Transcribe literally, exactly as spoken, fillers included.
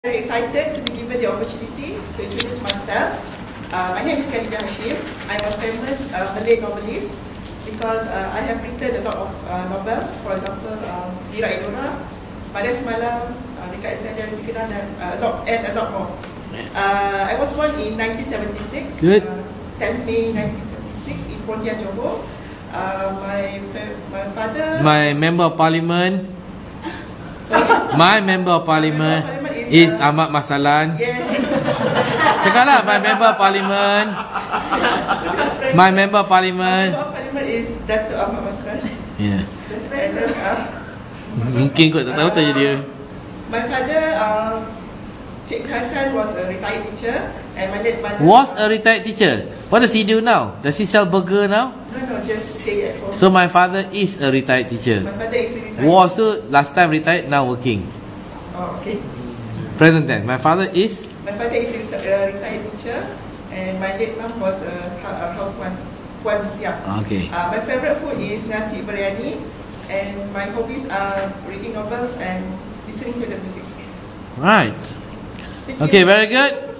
Very excited to be given the opportunity to introduce myself. Uh, my name is Khadijah Hashim. I'm a famous uh, Malay novelist because uh, I have written a lot of uh, novels. For example, um, Dira Idora, Pada Semalam, uh, Dekat Saya Jadi Dikenal dan uh, a lot and a lot more. Uh, I was born in nineteen seventy-six. Good. Uh, tenth May nineteen seventy-six in Pontian, Johor. Uh, my my father. My member of parliament. Sorry. My member of parliament. Is Ahmad Masalan. Yes. Cakaplah, my member of parliament. My member of parliament. My member of parliament is Dato' Ahmad Masalan. Yeah. That's right. And then, uh, Mungkin kot tak tahu uh, tanya dia. My father, uh, Cik Hassan, was a retired teacher, and my late mother Was a retired teacher. What does he do now? Does he sell burger now? No, no, just stay at home. So my father is a retired teacher. My father is a retired. Was tu last time retired, now working. Oh, okay. Present tense. My father is. My father is a retired, retired teacher, and my late mom was a, a housewife. Puan Siap. Okay. Uh, my favorite food is nasi biryani, and my hobbies are reading novels and listening to the music. Right. Thank Okay, you. very good.